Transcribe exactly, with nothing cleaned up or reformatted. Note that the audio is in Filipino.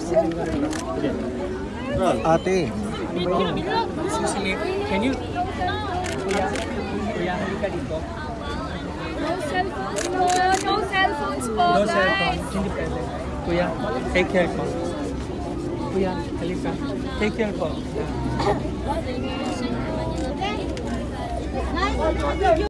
Ate. Excuse me, can you... Kuya, kuya, halika dito. No cellphones po. No cellphones po, No guys. cellphone, hindi pwede. Kuya, take care po. Kuya, halika. Take care po.